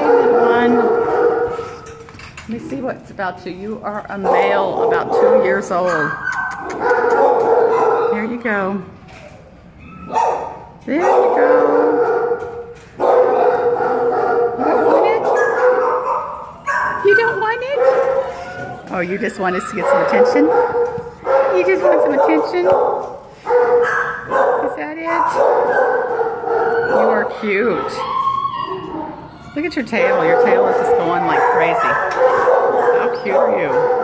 little one. Let me see what's about you. You are a male, about 2 years old. There you go. There you go. You don't want it? Oh, you just want us to get some attention? You just want some attention? Is that it? You are cute. Look at your tail. Your tail is just going like crazy. How cute are you?